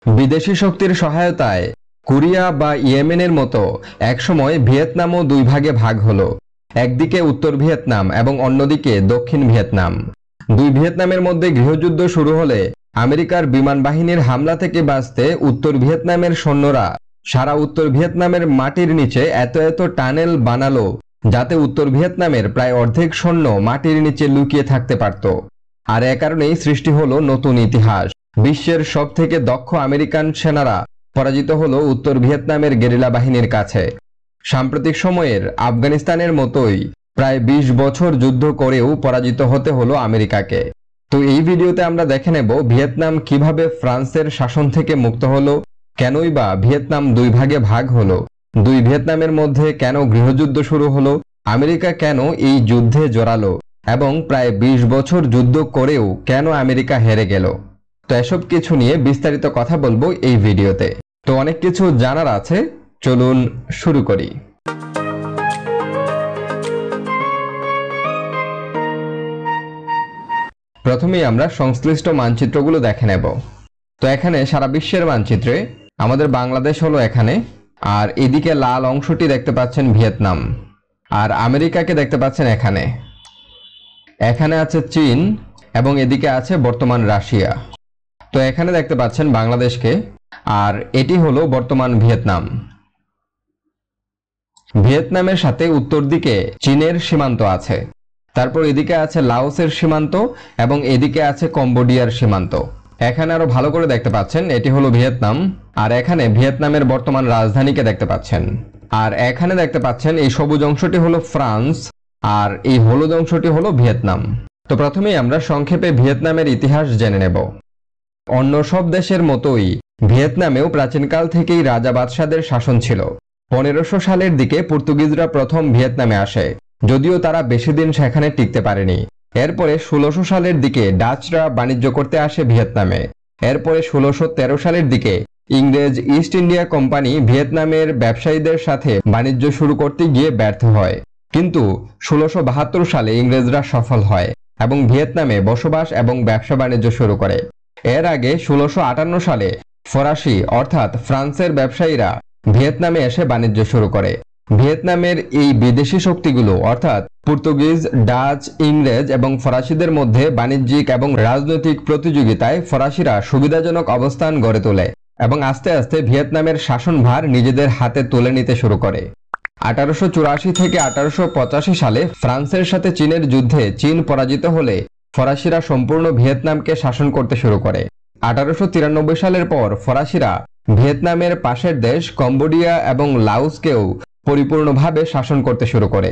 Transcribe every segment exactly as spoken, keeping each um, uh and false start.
বিদেশি শক্তির সহায়তায় কোরিয়া বা ইয়েমেনের মতো একসময় ভিয়েতনামও দুই ভাগে ভাগ হলো। একদিকে উত্তর ভিয়েতনাম এবং অন্যদিকে দক্ষিণ ভিয়েতনাম। দুই ভিয়েতনামের মধ্যে গৃহযুদ্ধ শুরু হলে আমেরিকার বিমান বাহিনীর হামলা থেকে বাঁচতে উত্তর ভিয়েতনামের সৈন্যরা সারা উত্তর ভিয়েতনামের মাটির নিচে এত এত টানেল বানালো যাতে উত্তর ভিয়েতনামের প্রায় অর্ধেক সৈন্য মাটির নিচে লুকিয়ে থাকতে পারত। আর এ কারণেই সৃষ্টি হলো নতুন ইতিহাস। বিশ্বের সব থেকে দক্ষ আমেরিকান সেনারা পরাজিত হলো উত্তর ভিয়েতনামের গেরিলা বাহিনীর কাছে। সাম্প্রতিক সময়ের আফগানিস্তানের মতোই প্রায় বিশ বছর যুদ্ধ করেও পরাজিত হতে হলো আমেরিকাকে। তো এই ভিডিওতে আমরা দেখে নেব ভিয়েতনাম কিভাবে ফ্রান্সের শাসন থেকে মুক্ত হলো, কেনই বা ভিয়েতনাম দুই ভাগে ভাগ হলো, দুই ভিয়েতনামের মধ্যে কেন গৃহযুদ্ধ শুরু হলো, আমেরিকা কেন এই যুদ্ধে জড়ালো এবং প্রায় বিশ বছর যুদ্ধ করেও কেন আমেরিকা হেরে গেল। তো এসব কিছু নিয়ে বিস্তারিত কথা বলবো এই ভিডিওতে। তো অনেক কিছু জানার আছে, চলুন শুরু করি। প্রথমেই আমরা সংশ্লিষ্ট মানচিত্রগুলো দেখে নেব। তো এখানে সারা বিশ্বের মানচিত্রে আমাদের বাংলাদেশ হলো এখানে, আর এদিকে লাল অংশটি দেখতে পাচ্ছেন ভিয়েতনাম, আর আমেরিকাকে দেখতে পাচ্ছেন এখানে। এখানে আছে চীন এবং এদিকে আছে বর্তমান রাশিয়া। তো এখানে দেখতে পাচ্ছেন বাংলাদেশকে, আর এটি হলো বর্তমান ভিয়েতনাম। ভিয়েতনামের সাথে উত্তর দিকে চীনের সীমান্ত আছে, তারপর এদিকে আছে লাওসের সীমান্ত এবং এদিকে আছে কম্বোডিয়ার সীমান্ত। এখানে আরো ভালো করে দেখতে পাচ্ছেন এটি হলো ভিয়েতনাম, আর এখানে ভিয়েতনামের বর্তমান রাজধানীকে দেখতে পাচ্ছেন। আর এখানে দেখতে পাচ্ছেন এই সবুজ অংশটি হলো ফ্রান্স, আর এই হলুদ অংশটি হলো ভিয়েতনাম। তো প্রথমেই আমরা সংক্ষেপে ভিয়েতনামের ইতিহাস জেনে নেব। অন্য সব দেশের মতোই ভিয়েতনামেও প্রাচীনকাল থেকেই রাজা বাদশাদের শাসন ছিল। পনেরোশো সালের দিকে পর্তুগিজরা প্রথম ভিয়েতনামে আসে, যদিও তারা বেশি দিন সেখানে টিকতে পারেনি। এরপরে ষোলোশো সালের দিকে ডাচরা বাণিজ্য করতে আসে ভিয়েতনামে। এরপরে ষোলোশো তেরো সালের দিকে ইংরেজ ইস্ট ইন্ডিয়া কোম্পানি ভিয়েতনামের ব্যবসায়ীদের সাথে বাণিজ্য শুরু করতে গিয়ে ব্যর্থ হয়, কিন্তু ষোলোশো বাহাত্তর সালে ইংরেজরা সফল হয় এবং ভিয়েতনামে বসবাস এবং ব্যবসা বাণিজ্য শুরু করে। এর আগে ষোলোশো আটান্ন সালে ফরাসি অর্থাৎ ফ্রান্সের ব্যবসায়ীরা ভিয়েতনামে এসে বাণিজ্য শুরু করে। ভিয়েতনামের এই বিদেশি শক্তিগুলো অর্থাৎ পর্তুগিজ, ডাচ, ইংরেজ এবং ফরাসিদের মধ্যে বাণিজ্যিক এবং রাজনৈতিক প্রতিযোগিতায় ফরাসিরা সুবিধাজনক অবস্থান গড়ে তোলে এবং আস্তে আস্তে ভিয়েতনামের শাসনভার নিজেদের হাতে তুলে নিতে শুরু করে। আঠারোশো চুরাশি থেকে আঠারোশো পঁচাশি সালে ফ্রান্সের সাথে চীনের যুদ্ধে চীন পরাজিত হলে ফরাসিরা সম্পূর্ণ ভিয়েতনামকে শাসন করতে শুরু করে। আঠারোশো তিরানব্বই সালের পর ফরাসিরা ভিয়েতনামের পাশের দেশ কম্বোডিয়া এবং লাওসকেও পরিপূর্ণভাবে শাসন করতে শুরু করে,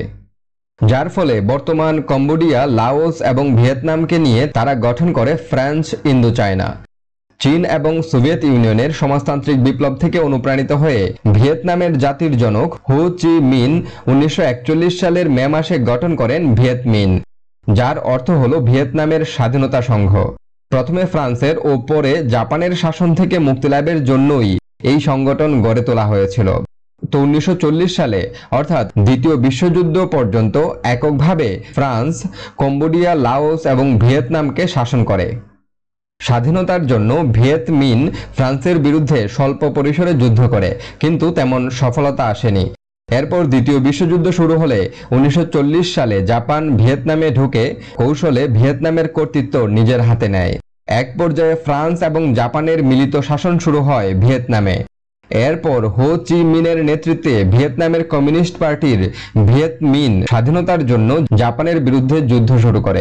যার ফলে বর্তমান কম্বোডিয়া, লাওস এবং ভিয়েতনামকে নিয়ে তারা গঠন করে ফ্রেঞ্চ ইন্দো চায়না। চীন এবং সোভিয়েত ইউনিয়নের সমাজতান্ত্রিক বিপ্লব থেকে অনুপ্রাণিত হয়ে ভিয়েতনামের জাতির জনক হো চি মিন উনিশশো একচল্লিশ সালের মে মাসে গঠন করেন ভিয়েত মিন, যার অর্থ হল ভিয়েতনামের স্বাধীনতা সংঘ। প্রথমে ফ্রান্সের ও পরে জাপানের শাসন থেকে মুক্তিলাভের জন্যই এই সংগঠন গড়ে তোলা হয়েছিল। তো উনিশশো চল্লিশ সালে অর্থাৎ দ্বিতীয় বিশ্বযুদ্ধ পর্যন্ত এককভাবে ফ্রান্স কম্বোডিয়া, লাওস এবং ভিয়েতনামকে শাসন করে। স্বাধীনতার জন্য ভিয়েত মিন ফ্রান্সের বিরুদ্ধে স্বল্প পরিসরে যুদ্ধ করে, কিন্তু তেমন সফলতা আসেনি। এরপর দ্বিতীয় বিশ্বযুদ্ধ শুরু হলে উনিশশো চল্লিশ সালে জাপান ভিয়েতনামে ঢুকে কৌশলে ভিয়েতনামের কর্তৃত্ব নিজের হাতে নেয়। এক পর্যায়ে ফ্রান্স এবং জাপানের মিলিত শাসন শুরু হয় ভিয়েতনামে। এরপর হো চি মিনের নেতৃত্বে ভিয়েতনামের কমিউনিস্ট পার্টির ভিয়েত মিন স্বাধীনতার জন্য জাপানের বিরুদ্ধে যুদ্ধ শুরু করে।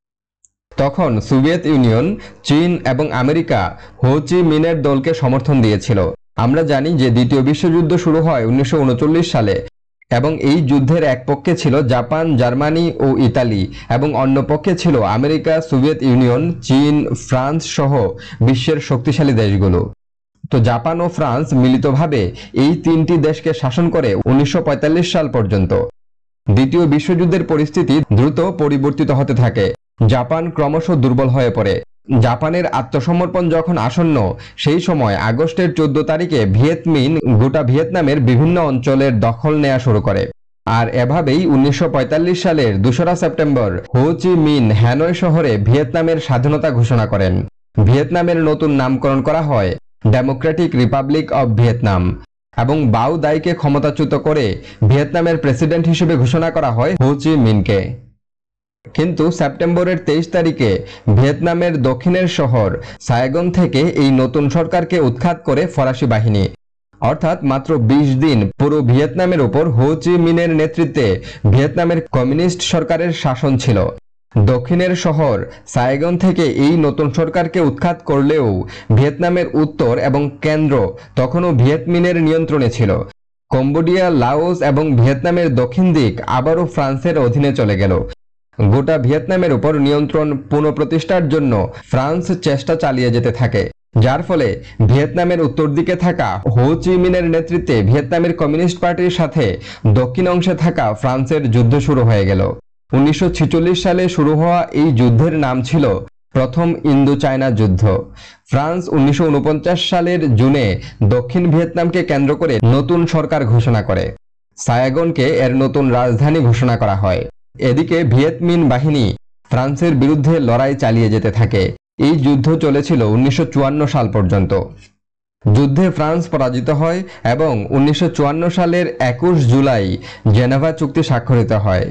তখন সোভিয়েত ইউনিয়ন, চীন এবং আমেরিকা হো চি মিনের দলকে সমর্থন দিয়েছিল। আমরা জানি যে দ্বিতীয় বিশ্বযুদ্ধ শুরু হয় উনিশশো উনচল্লিশ সালে এবং এই যুদ্ধের এক পক্ষে ছিল জাপান, জার্মানি ও ইতালি এবং অন্য পক্ষে ছিল আমেরিকা, সোভিয়েত ইউনিয়ন, চীন, ফ্রান্স সহ বিশ্বের শক্তিশালী দেশগুলো। তো জাপান ও ফ্রান্স মিলিতভাবে এই তিনটি দেশকে শাসন করে উনিশশো পঁয়তাল্লিশ সাল পর্যন্ত। দ্বিতীয় বিশ্বযুদ্ধের পরিস্থিতি দ্রুত পরিবর্তিত হতে থাকে। জাপান ক্রমশ দুর্বল হয়ে পড়ে। জাপানের আত্মসমর্পণ যখন আসন্ন, সেই সময় আগস্টের চোদ্দ তারিখে ভিয়েত মিন গোটা ভিয়েতনামের বিভিন্ন অঞ্চলের দখল নেওয়া শুরু করে। আর এভাবেই উনিশশো পঁয়তাল্লিশ সালের দোসরা সেপ্টেম্বর হো চি মিন হ্যানয় শহরে ভিয়েতনামের স্বাধীনতা ঘোষণা করেন। ভিয়েতনামের নতুন নামকরণ করা হয় ডেমোক্রেটিক রিপাবলিক অব ভিয়েতনাম এবং বাও দাইকে ক্ষমতাচ্যুত করে ভিয়েতনামের প্রেসিডেন্ট হিসেবে ঘোষণা করা হয় হো চি মিনকে। কিন্তু সেপ্টেম্বরের তেইশ তারিখে ভিয়েতনামের দক্ষিণের শহর সায়গন থেকে এই নতুন সরকারকে উৎখাত করে ফরাসি বাহিনী। অর্থাৎ মাত্র বিশ দিন পুরো ভিয়েতনামের উপর হো চি মিনের নেতৃত্বে ভিয়েতনামের কমিউনিস্ট সরকারের শাসন ছিল। দক্ষিণের শহর সায়গন থেকে এই নতুন সরকারকে উৎখাত করলেও ভিয়েতনামের উত্তর এবং কেন্দ্র তখনও ভিয়েত মিনের নিয়ন্ত্রণে ছিল। কম্বোডিয়া, লাওস এবং ভিয়েতনামের দক্ষিণ দিক আবারও ফ্রান্সের অধীনে চলে গেল। গোটা ভিয়েতনামের উপর নিয়ন্ত্রণ পুনঃপ্রতিষ্ঠার জন্য ফ্রান্স চেষ্টা চালিয়ে যেতে থাকে, যার ফলে ভিয়েতনামের উত্তর দিকে থাকা হো চি মিনের নেতৃত্বে ভিয়েতনামের কমিউনিস্ট পার্টির সাথে দক্ষিণ অংশে থাকা ফ্রান্সের যুদ্ধ শুরু হয়ে গেল। উনিশশো ছেচল্লিশ সালে শুরু হওয়া এই যুদ্ধের নাম ছিল প্রথম ইন্দো চায়না যুদ্ধ। ফ্রান্স উনিশশো উনপঞ্চাশ সালের জুনে দক্ষিণ ভিয়েতনামকে কেন্দ্র করে নতুন সরকার ঘোষণা করে। সায়গনকে এর নতুন রাজধানী ঘোষণা করা হয়। এদিকে ভিয়েত মিন বাহিনী ফ্রান্সের বিরুদ্ধে লড়াই চালিয়ে যেতে থাকে। এই যুদ্ধ চলেছিল উনিশশো চুয়ান্ন সাল পর্যন্ত। যুদ্ধে ফ্রান্স পরাজিত হয় এবং উনিশশো চুয়ান্ন সালের একুশ জুলাই জেনেভা চুক্তি স্বাক্ষরিত হয়।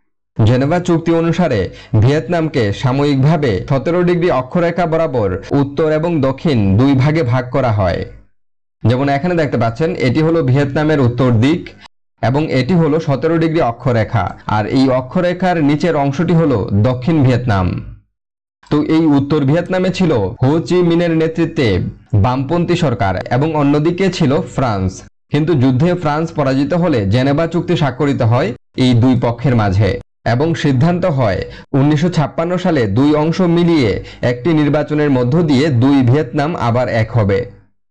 জেনেভা চুক্তি অনুসারে ভিয়েতনামকে সাময়িকভাবে সতেরো ডিগ্রি অক্ষরেখা বরাবর উত্তর এবং দক্ষিণ দুই ভাগে ভাগ করা হয়। যেমন এখানে দেখতে পাচ্ছেন, এটি হলো ভিয়েতনামের উত্তর দিক এবং এটি হলো সতেরো ডিগ্রি অক্ষরেখা, আর এই অক্ষরেখার নিচের অংশটি হলো দক্ষিণ ভিয়েতনাম। তো এই উত্তর ভিয়েতনামে ছিল হো চি মিনের নেতৃত্বে বামপন্থী সরকার এবং অন্যদিকে ছিল ফ্রান্স। কিন্তু যুদ্ধে ফ্রান্স পরাজিত হলে জেনেভা চুক্তি স্বাক্ষরিত হয় এই দুই পক্ষের মাঝে এবং সিদ্ধান্ত হয় উনিশশো ছাপ্পান্ন সালে দুই অংশ মিলিয়ে একটি নির্বাচনের মধ্য দিয়ে দুই ভিয়েতনাম আবার এক হবে।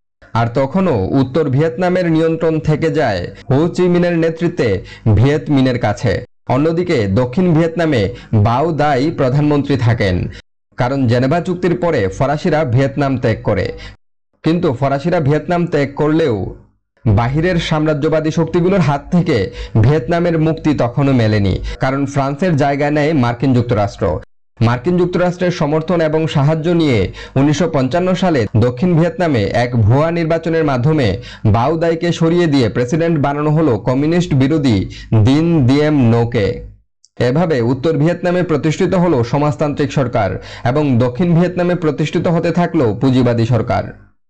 আর তখনও উত্তর ভিয়েতনামের নিয়ন্ত্রণ থেকে যায় হো চি মিনের নেতৃত্বে ভিয়েত মিনের কাছে। অন্যদিকে দক্ষিণ ভিয়েতনামে বাও দাই প্রধানমন্ত্রী থাকেন, কারণ জেনেভা চুক্তির পরে ফরাসিরা ভিয়েতনাম ত্যাগ করে। কিন্তু ফরাসিরা ভিয়েতনাম ত্যাগ করলেও বাহিরের সাম্রাজ্যবাদী শক্তিগুলোর হাত থেকে ভিয়েতনামের মুক্তি তখনও মেলেনি, কারণ ফ্রান্সের জায়গা নেয় মার্কিন যুক্তরাষ্ট্র। মার্কিন যুক্তরাষ্ট্রের সমর্থন এবং সাহায্য নিয়ে উনিশশো পঞ্চান্ন সালে দক্ষিণ ভিয়েতনামে এক ভুয়া নির্বাচনের মাধ্যমে বাও দাইকে সরিয়ে দিয়ে প্রেসিডেন্ট বানানো হলো কমিউনিস্ট বিরোধী দিন দিয়েম নোকে। এভাবে উত্তর ভিয়েতনামে প্রতিষ্ঠিত হলো সমাজতান্ত্রিক সরকার এবং দক্ষিণ ভিয়েতনামে প্রতিষ্ঠিত হতে থাকলো পুঁজিবাদী সরকার।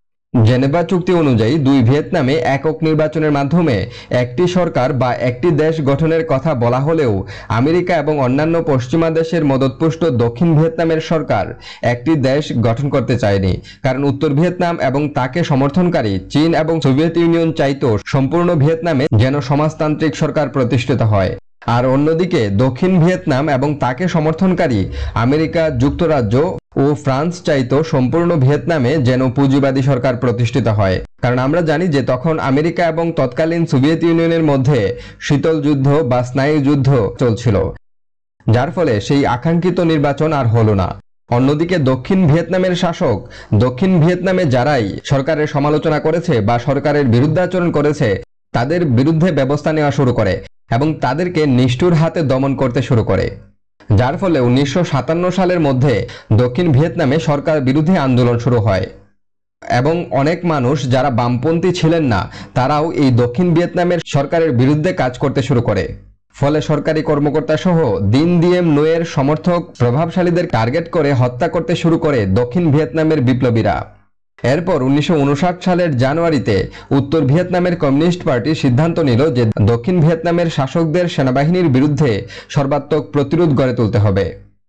জেনেভা চুক্তি অনুযায়ী দুই ভিয়েতনামে একক নির্বাচনের মাধ্যমে একটি সরকার বা একটি দেশ গঠনের কথা বলা হলেও আমেরিকা এবং অন্যান্য পশ্চিমা দেশের মদতপুষ্ট দক্ষিণ ভিয়েতনামের সরকার একটি দেশ গঠন করতে চায়নি, কারণ উত্তর ভিয়েতনাম এবং তাকে সমর্থনকারী চীন এবং সোভিয়েত ইউনিয়ন চাইতো সম্পূর্ণ ভিয়েতনামে যেন সমাজতান্ত্রিক সরকার প্রতিষ্ঠিত হয়। আর অন্যদিকে দক্ষিণ ভিয়েতনাম এবং তাকে সমর্থনকারী আমেরিকা যুক্তরাজ্য ও ফ্রান্স চাইতো সম্পূর্ণ ভিয়েতনামে যেন পুঁজিবাদী সরকার প্রতিষ্ঠিত হয়, কারণ আমরা জানি যে তখন আমেরিকা এবং তৎকালীন সোভিয়েত ইউনিয়নের মধ্যে শীতল যুদ্ধ বা স্নায়ু যুদ্ধ চলছিল, যার ফলে সেই আকাঙ্ক্ষিত নির্বাচন আর হলো না। অন্যদিকে দক্ষিণ ভিয়েতনামের শাসক দক্ষিণ ভিয়েতনামে যারাই সরকারের সমালোচনা করেছে বা সরকারের বিরুদ্ধাচরণ করেছে তাদের বিরুদ্ধে ব্যবস্থা নেওয়া শুরু করে এবং তাদেরকে নিষ্ঠুর হাতে দমন করতে শুরু করে, যার ফলে উনিশশো সাতান্ন সালের মধ্যে দক্ষিণ ভিয়েতনামে সরকার বিরোধী আন্দোলন শুরু হয় এবং অনেক মানুষ যারা বামপন্থী ছিলেন না তারাও এই দক্ষিণ ভিয়েতনামের সরকারের বিরুদ্ধে কাজ করতে শুরু করে। ফলে সরকারি কর্মকর্তা সহ দিন দিয়েম নোয়ের সমর্থক প্রভাবশালীদের টার্গেট করে হত্যা করতে শুরু করে দক্ষিণ ভিয়েতনামের বিপ্লবীরা। এরপর উনিশশো উনষাট সালের জানুয়ারিতে উত্তর ভিয়েতনামের কমিউনিস্ট পার্টি সিদ্ধান্ত নিল যে দক্ষিণ ভিয়েতনামের শাসকদের সেনাবাহিনীর বিরুদ্ধে সর্বাত্মক প্রতিরোধ গড়ে তুলতে হবে,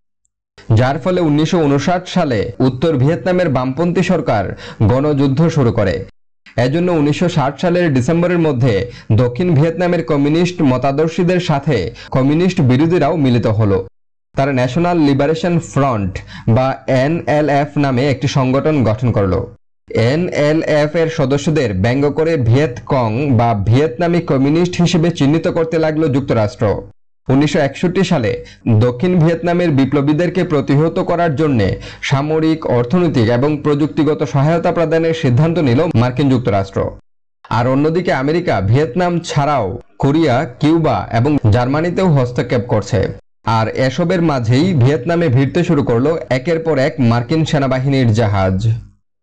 যার ফলে উনিশশো উনষাট সালে উত্তর ভিয়েতনামের বামপন্থী সরকার গণযুদ্ধ শুরু করে। এজন্য উনিশশো ষাট সালের ডিসেম্বরের মধ্যে দক্ষিণ ভিয়েতনামের কমিউনিস্ট মতাদর্শীদের সাথে কমিউনিস্ট বিরোধীরাও মিলিত হলো। তারা ন্যাশনাল লিবারেশন ফ্রন্ট বা এন এল এফ নামে একটি সংগঠন গঠন করলো। এন এল এফ এর সদস্যদের ব্যঙ্গ করে ভিয়েত কং বা ভিয়েতনামি কমিউনিস্ট হিসেবে চিহ্নিত করতে লাগলো যুক্তরাষ্ট্র। উনিশশো একষট্টি সালে দক্ষিণ ভিয়েতনামের বিপ্লবীদেরকে প্রতিহত করার জন্য সামরিক, অর্থনৈতিক এবং প্রযুক্তিগত সহায়তা প্রদানের সিদ্ধান্ত নিল মার্কিন যুক্তরাষ্ট্র। আর অন্যদিকে আমেরিকা ভিয়েতনাম ছাড়াও কোরিয়া, কিউবা এবং জার্মানিতেও হস্তক্ষেপ করছে। আর এসবের মাঝেই ভিয়েতনামে ভিড়তে শুরু করলো একের পর এক মার্কিন সেনাবাহিনীর জাহাজ।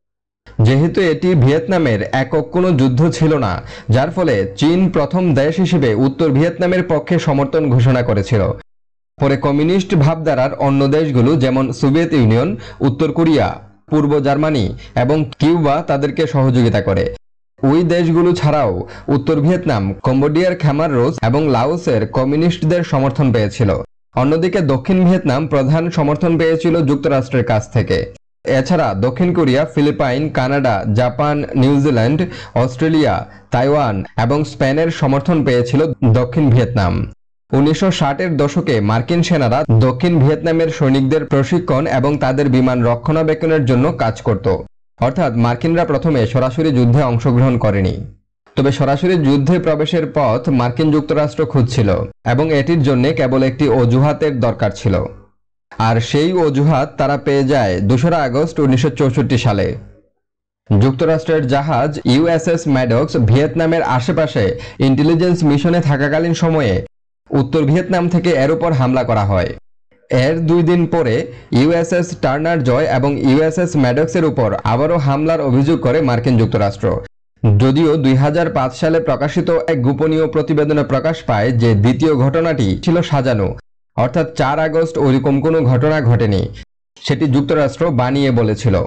যেহেতু এটি ভিয়েতনামের একক কোনো যুদ্ধ ছিল না, যার ফলে চীন প্রথম দেশ হিসেবে উত্তর ভিয়েতনামের পক্ষে সমর্থন ঘোষণা করেছিল। পরে কমিউনিস্ট ভাবধারার অন্য দেশগুলো যেমন সোভিয়েত ইউনিয়ন, উত্তর কোরিয়া, পূর্ব জার্মানি এবং কিউবা তাদেরকে সহযোগিতা করে। ওই দেশগুলো ছাড়াও উত্তর ভিয়েতনাম কম্বোডিয়ার খেমার রোজ এবং লাওসের কমিউনিস্টদের সমর্থন পেয়েছিল। অন্যদিকে দক্ষিণ ভিয়েতনাম প্রধান সমর্থন পেয়েছিল যুক্তরাষ্ট্রের কাছ থেকে। এছাড়া দক্ষিণ Korea, Philippines, Canada, Japan, New Zealand, Australia, Taiwan এবং স্পেনের সমর্থন পেয়েছিল দক্ষিণ ভিয়েতনাম। উনিশশো ষাটের দশকে মার্কিন সেনারা দক্ষিণ ভিয়েতনামের সৈনিকদের প্রশিক্ষণ এবং তাদের বিমান রক্ষণাবেক্ষণের জন্য কাজ করত। অর্থাৎ মার্কিনরা প্রথমে সরাসরি যুদ্ধে অংশগ্রহণ করেনি, তবে সরাসরি যুদ্ধে প্রবেশের পথ মার্কিন যুক্তরাষ্ট্র খুঁজছিল এবং এটির জন্য কেবল একটি অজুহাতের দরকার ছিল। আর সেই অজুহাত তারা পেয়ে যায় দোসরা আগস্ট উনিশশো চৌষট্টি সালে। যুক্তরাষ্ট্রের জাহাজ ইউএসএস ম্যাডক্স ভিয়েতনামের আশেপাশে ইন্টেলিজেন্স মিশনে থাকাকালীন সময়ে উত্তর ভিয়েতনাম থেকে এর উপর হামলা করা হয়। এর দুই দিন পরে ইউএসএস টার্নার জয় এবং ইউএসএস ম্যাডক্সের উপর আবারও হামলার অভিযোগ করে মার্কিন যুক্তরাষ্ট্র। যদিও দুই হাজার পাঁচ সালে প্রকাশিত এক গোপনীয় প্রতিবেদনে প্রকাশ পায় যে দ্বিতীয় ঘটনাটি ছিল সাজানো, অর্থাৎ চার আগস্ট ওইরকম কোনো ঘটনা ঘটেনি, সেটি যুক্তরাষ্ট্র বানিয়ে বলেছিল।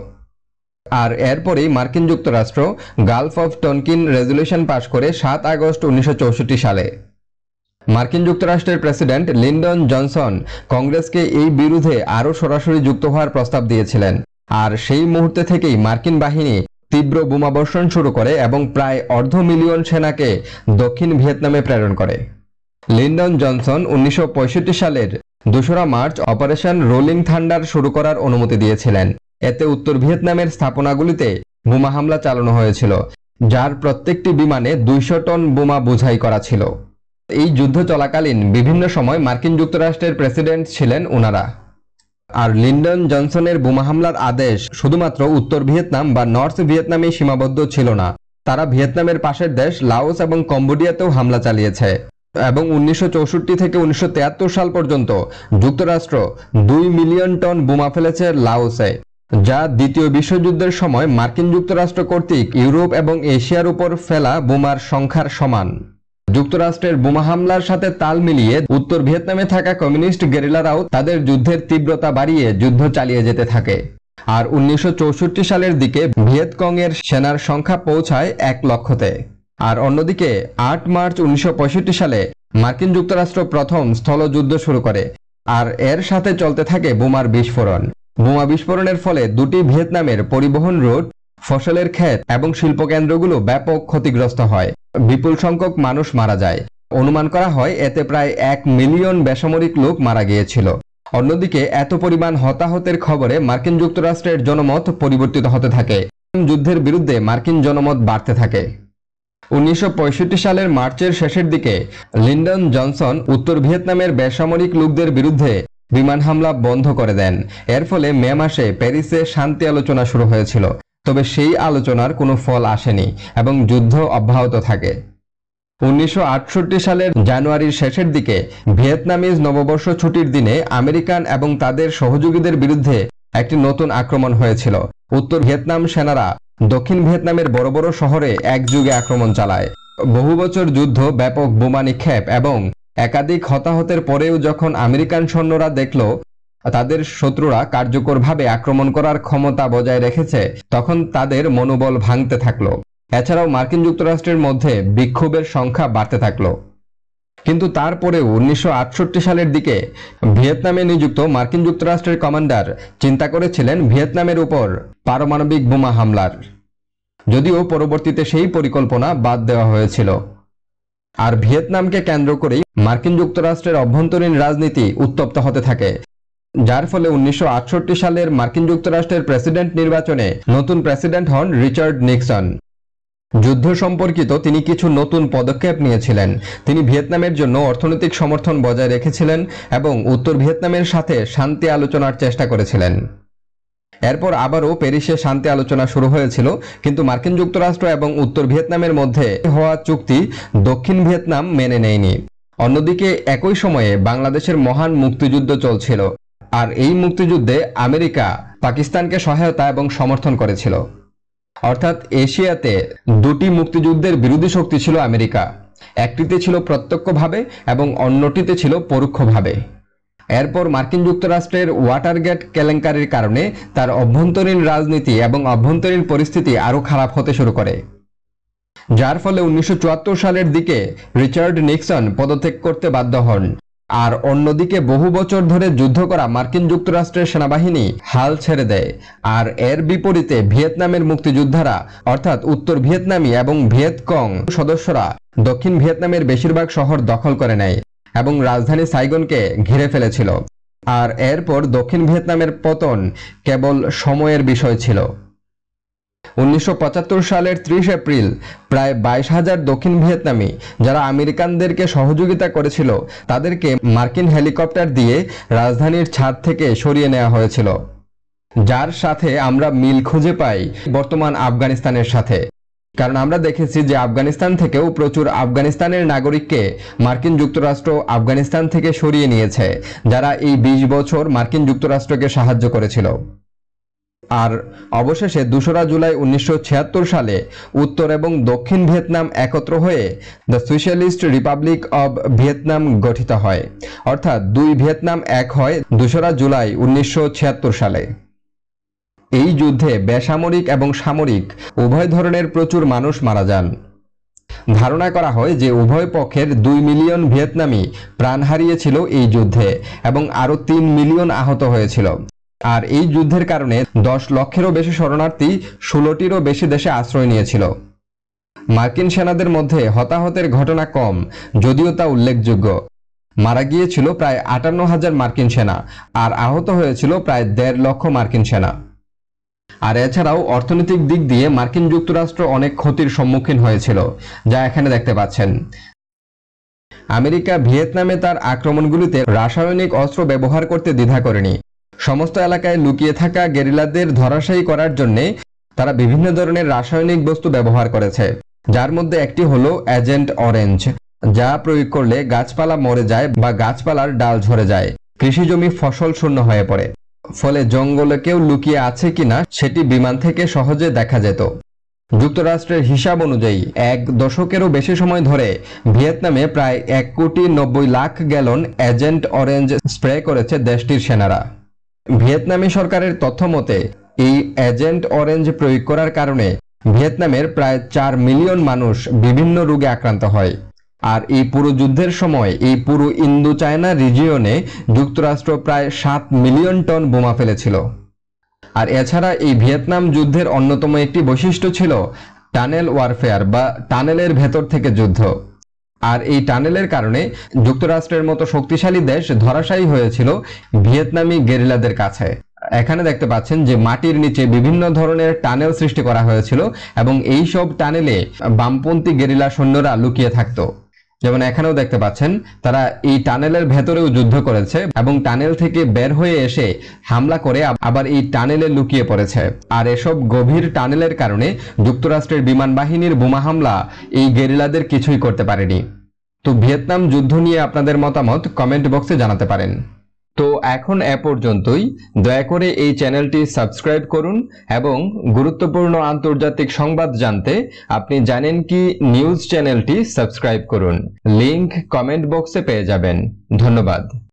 আর এরপরেই মার্কিন যুক্তরাষ্ট্র Gulf of Tonkin resolution pass করে সাত আগস্ট উনিশশো চৌষট্টি সালে। মার্কিন যুক্তরাষ্ট্রের প্রেসিডেন্ট লিন্ডন জনসন কংগ্রেসকে এই বিরোধে আরও সরাসরি যুক্ত হওয়ার প্রস্তাব দিয়েছিলেন। আর সেই মুহূর্তে থেকেই মার্কিন বাহিনী তীব্র বোমাবর্ষণ শুরু করে এবং প্রায় অর্ধ মিলিয়ন সেনাকে দক্ষিণ ভিয়েতনামে প্রেরণ করে। লিন্ডন জনসন উনিশশো পঁয়ষট্টি সালের দোসরা মার্চ অপারেশন রোলিং থান্ডার শুরু করার অনুমতি দিয়েছিলেন। এতে উত্তর ভিয়েতনামের স্থাপনাগুলিতে বোমা হামলা চালানো হয়েছিল, যার প্রত্যেকটি বিমানে দুইশো টন বোমা বোঝাই করা ছিল। এই যুদ্ধ চলাকালীন বিভিন্ন সময় মার্কিন যুক্তরাষ্ট্রের প্রেসিডেন্ট ছিলেন ওনারা। আর লিন্ডন জনসনের বোমা হামলার আদেশ শুধুমাত্র উত্তর ভিয়েতনাম বা নর্থ ভিয়েতনামে সীমাবদ্ধ ছিল না, তারা ভিয়েতনামের পাশের দেশ লাওস এবং কম্বোডিয়াতেও হামলা চালিয়েছে। এবং উনিশশো চৌষট্টি থেকে উনিশশো তেয়াত্তর সাল পর্যন্ত যুক্তরাষ্ট্র দুই মিলিয়ন টন বোমা ফেলেছে লাওসে, যা দ্বিতীয় বিশ্বযুদ্ধের সময় মার্কিন যুক্তরাষ্ট্র কর্তৃক ইউরোপ এবং এশিয়ার উপর ফেলা বোমার সংখ্যার সমান। যুক্তরাষ্ট্রের বোমা হামলার সাথে তাল মিলিয়ে উত্তর ভিয়েতনামে থাকা কমিউনিস্ট গেরিলারাও তাদের যুদ্ধের তীব্রতা বাড়িয়ে যুদ্ধ চালিয়ে যেতে থাকে। আর উনিশশো চৌষট্টি সালের দিকে ভিয়েতকং এর সেনার সংখ্যা পৌঁছায় এক লক্ষতে। আর অন্যদিকে আট মার্চ উনিশশো পঁয়ষট্টি সালে মার্কিন যুক্তরাষ্ট্র প্রথম স্থলযুদ্ধ শুরু করে, আর এর সাথে চলতে থাকে বোমার বিস্ফোরণ। বোমা বিস্ফোরণের ফলে দুটি ভিয়েতনামের পরিবহন রুট, ফসলের ক্ষেত এবং শিল্পকেন্দ্রগুলো ব্যাপক ক্ষতিগ্রস্ত হয়। বিপুল সংখ্যক মানুষ মারা যায়। অনুমান করা হয় এতে প্রায় এক মিলিয়ন বেসামরিক লোক মারা গিয়েছিল। অন্যদিকে এত পরিমাণ হতাহতের খবরে মার্কিন যুক্তরাষ্ট্রের জনমত পরিবর্তিত হতে থাকে। যুদ্ধের বিরুদ্ধে মার্কিন জনমত বাড়তে থাকে। উনিশশো পঁয়ষট্টি সালের মার্চের শেষের দিকে লিন্ডন জনসন উত্তর ভিয়েতনামের বেসামরিক লোকদের বিরুদ্ধে বিমান হামলা বন্ধ করে দেন। এর ফলে মে মাসে প্যারিসে শান্তি আলোচনা শুরু হয়েছিল, তবে সেই আলোচনার কোনো ফল আসেনি এবং যুদ্ধ অব্যাহত থাকে। উনিশশো আটষট্টি সালের জানুয়ারির শেষের দিকে ভিয়েতনামিজ নববর্ষ ছুটির দিনে আমেরিকান এবং তাদের সহযোগীদের বিরুদ্ধে একটি নতুন আক্রমণ হয়েছিল। উত্তর ভিয়েতনাম সেনারা দক্ষিণ ভিয়েতনামের বড় বড় শহরে একযোগে আক্রমণ চালায়। বহু বছর যুদ্ধ, ব্যাপক বোমা নিক্ষেপ এবং একাধিক হতাহতের পরেও যখন আমেরিকান সৈন্যরা দেখল তাদের শত্রুরা কার্যকরভাবে আক্রমণ করার ক্ষমতা বজায় রেখেছে, তখন তাদের মনোবল ভাঙতে থাকলো। এছাড়াও মার্কিন যুক্তরাষ্ট্রের মধ্যে বিক্ষোভের সংখ্যা বাড়তে থাকলো। কিন্তু তারপরেও উনিশশো আটষট্টি সালের দিকে ভিয়েতনামে নিযুক্ত মার্কিন যুক্তরাষ্ট্রের কমান্ডার চিন্তা করেছিলেন ভিয়েতনামের উপর পারমাণবিক বোমা হামলার, যদিও পরবর্তীতে সেই পরিকল্পনা বাদ দেওয়া হয়েছিল। আর ভিয়েতনামকে কেন্দ্র করেই মার্কিন যুক্তরাষ্ট্রের অভ্যন্তরীণ রাজনীতি উত্তপ্ত হতে থাকে, যার ফলে উনিশশো আটষট্টি সালের মার্কিন যুক্তরাষ্ট্রের প্রেসিডেন্ট নির্বাচনে নতুন প্রেসিডেন্ট হন রিচার্ড নিক্সন। যুদ্ধ সম্পর্কিত তিনি কিছু নতুন পদক্ষেপ নিয়েছিলেন। তিনি ভিয়েতনামের জন্য অর্থনৈতিক সমর্থন বজায় রেখেছিলেন এবং উত্তর ভিয়েতনামের সাথে শান্তি আলোচনার চেষ্টা করেছিলেন। এরপর আবারও প্যারিসে শান্তি আলোচনা শুরু হয়েছিল, কিন্তু মার্কিন যুক্তরাষ্ট্র এবং উত্তর ভিয়েতনামের মধ্যে হওয়া চুক্তি দক্ষিণ ভিয়েতনাম মেনে নেয়নি। অন্যদিকে একই সময়ে বাংলাদেশের মহান মুক্তিযুদ্ধ চলছিল, আর এই মুক্তিযুদ্ধে আমেরিকা পাকিস্তানকে সহায়তা এবং সমর্থন করেছিল। অর্থাৎ এশিয়াতে দুটি মুক্তিযুদ্ধের বিরোধী শক্তি ছিল আমেরিকা। একটিতে ছিল প্রত্যক্ষভাবে এবং অন্যটিতে ছিল পরোক্ষভাবে। এরপর মার্কিন যুক্তরাষ্ট্রের ওয়াটারগেট কেলেঙ্কারির কারণে তার অভ্যন্তরীণ রাজনীতি এবং অভ্যন্তরীণ পরিস্থিতি আরও খারাপ হতে শুরু করে, যার ফলে উনিশশো চুয়াত্তর সালের দিকে রিচার্ড নিক্সন পদত্যাগ করতে বাধ্য হন। আর অন্যদিকে বহু বছর ধরে যুদ্ধ করা মার্কিন যুক্তরাষ্ট্রের সেনাবাহিনী হাল ছেড়ে দেয়। আর এর বিপরীতে ভিয়েতনামের মুক্তিযোদ্ধারা অর্থাৎ উত্তর ভিয়েতনামী এবং ভিয়েতকং সদস্যরা দক্ষিণ ভিয়েতনামের বেশিরভাগ শহর দখল করে নেয় এবং রাজধানী সাইগনকে ঘিরে ফেলেছিল। আর এরপর দক্ষিণ ভিয়েতনামের পতন কেবল সময়ের বিষয় ছিল। উনিশশো পঁচাত্তর সালের ত্রিশ এপ্রিল প্রায় বাইশ হাজার দক্ষিণ ভিয়েতনামী যারা আমেরিকানদেরকে সহযোগিতা করেছিল তাদেরকে মার্কিন হেলিকপ্টার দিয়ে রাজধানীর ছাদ থেকে সরিয়ে নেওয়া হয়েছিল, যার সাথে আমরা মিল খুঁজে পাই বর্তমান আফগানিস্তানের সাথে। কারণ আমরা দেখেছি যে আফগানিস্তান থেকেও প্রচুর আফগানিস্তানের নাগরিককে মার্কিন যুক্তরাষ্ট্র আফগানিস্তান থেকে সরিয়ে নিয়েছে, যারা এই বিশ বছর মার্কিন যুক্তরাষ্ট্রকে সাহায্য করেছিল। আর অবশেষে দোসরা জুলাই উনিশশো ছিয়াত্তর সালে উত্তর এবং দক্ষিণ ভিয়েতনাম একত্র হয়ে the Socialist Republic of Vietnam গঠিত হয়, অর্থাৎ দুই ভিয়েতনাম এক হয় দোসরা জুলাই উনিশশো ছিয়াত্তর সালে। এই যুদ্ধে বেসামরিক এবং সামরিক উভয় ধরনের প্রচুর মানুষ মারা যান। ধারণা করা হয় যে উভয় পক্ষের দুই মিলিয়ন ভিয়েতনামী প্রাণ হারিয়েছিল এই যুদ্ধে এবং আরও তিন মিলিয়ন আহত হয়েছিল। আর এই যুদ্ধের কারণে দশ লক্ষেরও বেশি শরণার্থী ষোলোটিরও বেশি দেশে আশ্রয় নিয়েছিল। মার্কিন সেনাদের মধ্যে হতাহতের ঘটনা কম, যদিও তা উল্লেখযোগ্য। মারা গিয়েছিল প্রায় আটান্ন হাজার মার্কিন সেনা আর আহত হয়েছিল প্রায় দেড় লক্ষ মার্কিন সেনা। আর এছাড়াও অর্থনৈতিক দিক দিয়ে মার্কিন যুক্তরাষ্ট্র অনেক ক্ষতির সম্মুখীন হয়েছিল, যা এখানে দেখতে পাচ্ছেন। আমেরিকা ভিয়েতনামে তার আক্রমণগুলিতে রাসায়নিক অস্ত্র ব্যবহার করতে দ্বিধা করেনি। সমস্ত এলাকায় লুকিয়ে থাকা গেরিলাদের ধরাশায়ী করার জন্য তারা বিভিন্ন ধরনের রাসায়নিক বস্তু ব্যবহার করেছে, যার মধ্যে একটি হলো এজেন্ট অরেঞ্জ, যা প্রয়োগ করলে গাছপালা মরে যায় বা গাছপালার ডাল ঝরে যায়, কৃষিজমি ফসল শূন্য হয়ে পড়ে। ফলে জঙ্গলে কেউ লুকিয়ে আছে কিনা সেটি বিমান থেকে সহজে দেখা যেত। যুক্তরাষ্ট্রের হিসাব অনুযায়ী এক দশকেরও বেশি সময় ধরে ভিয়েতনামে প্রায় এক কোটি নব্বই lakh gallon Agent Orange spray করেছে দেশটির সেনারা। ভিয়েতনামি সরকারের তথ্য মতে এই এজেন্ট অরেঞ্জ প্রয়োগ করার কারণে ভিয়েতনামের প্রায় চার মিলিয়ন মানুষ বিভিন্ন রোগে আক্রান্ত হয়। আর এই পুরো যুদ্ধের সময় এই পুরো ইন্দো চায়না রিজিয়নে যুক্তরাষ্ট্র প্রায় সাত মিলিয়ন টন বোমা ফেলেছিল। আর এছাড়া এই ভিয়েতনাম যুদ্ধের অন্যতম একটি বৈশিষ্ট্য ছিল টানেল ওয়ারফেয়ার বা টানেলের ভেতর থেকে যুদ্ধ। আর এই টানেলের কারণে যুক্তরাষ্ট্রের মতো শক্তিশালী দেশ ধরাশায়ী হয়েছিল ভিয়েতনামি গেরিলাদের কাছে। এখানে দেখতে পাচ্ছেন যে মাটির নিচে বিভিন্ন ধরনের টানেল সৃষ্টি করা হয়েছিল এবং এই সব টানেলে বামপন্থী গেরিলা সৈন্যরা লুকিয়ে থাকতো। যেমন এখানেও দেখতে পাচ্ছেন তারা এই টানেলের ভেতরেও যুদ্ধ করেছে এবং টানেল থেকে বের হয়ে এসে হামলা করে আবার এই টানেলে লুকিয়ে পড়েছে। আর এসব গভীর টানেলের কারণে যুক্তরাষ্ট্রের বিমান বাহিনীর বোমা হামলা এই গেরিলাদের কিছুই করতে পারেনি। তো ভিয়েতনাম যুদ্ধ নিয়ে আপনাদের মতামত কমেন্ট বক্সে জানাতে পারেন। তো এখন এ পর্যন্তই। দয়া করে এই চ্যানেলটি সাবস্ক্রাইব করুন এবং গুরুত্বপূর্ণ আন্তর্জাতিক সংবাদ জানতে আপনি জানেন কি নিউজ চ্যানেলটি সাবস্ক্রাইব করুন। লিংক কমেন্ট বক্সে পেয়ে যাবেন। ধন্যবাদ।